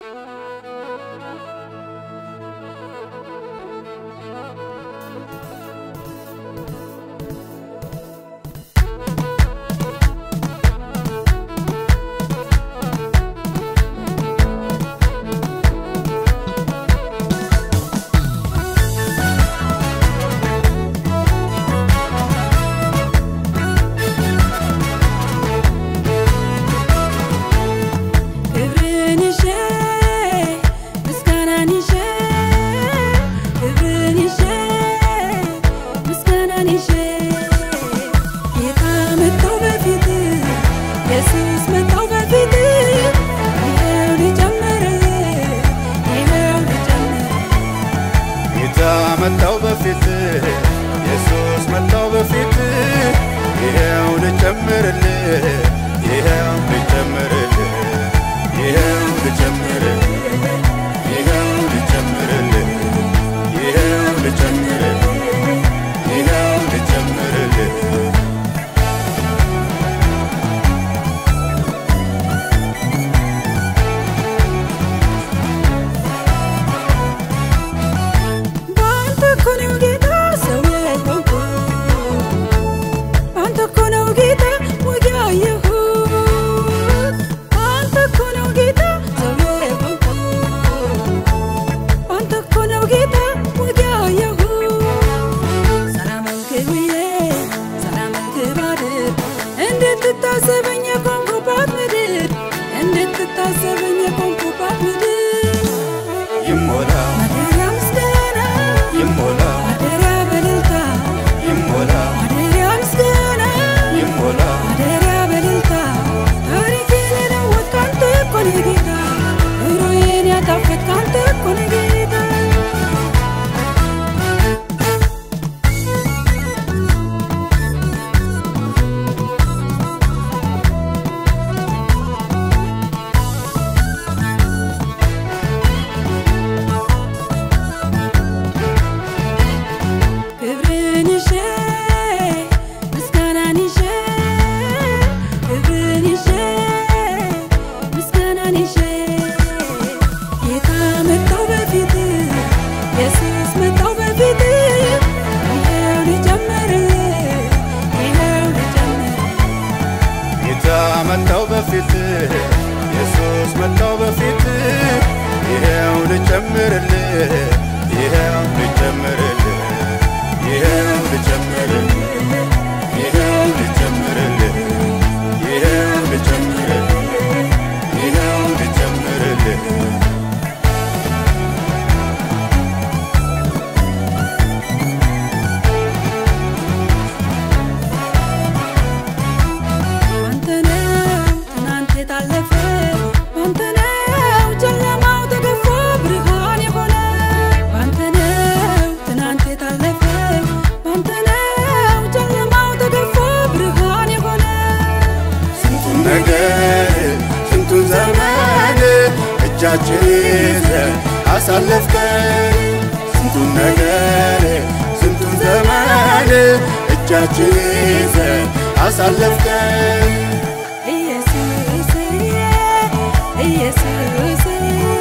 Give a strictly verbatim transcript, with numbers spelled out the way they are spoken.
መጣው በፊት ኢየሱስ መጣው በፊት ይሄው ልጨምርልህ ይሄው ልጨምርልህ ይሄው ልጨምርልህ ይሄው ልጨምርልህ ይሄው ልጨምርልህ ይሄው ልጨምርልህ تتعذبني كونكو بعد مدير انت تتعذبني كونكو بعد مدير يمولا مدير مسكينة يمولا مدير بللتا يمولا مدير مسكينة يمولا مدير بللتا تاريخي لنوت كانت كون جيتا هيروين يا تفت كانت كون جيتا መጣው በፊት ኢየሱስ መጣው በፊት ይሄው ልጨምርልህ ይሄው ልጨምርልህ ይሄው ልጨምርልህ ይሄው ልጨምርልህ ይሄው ልጨምርልህ ይሄው ልጨምርልህ ስንቱን ዘመን እጃችን ይዘን አሳለፍከን ስንቱን ነገር ስንቱን ዘመን እጃችን ይዘን አሳለፍከን ኢየሱስ ኢየሱስ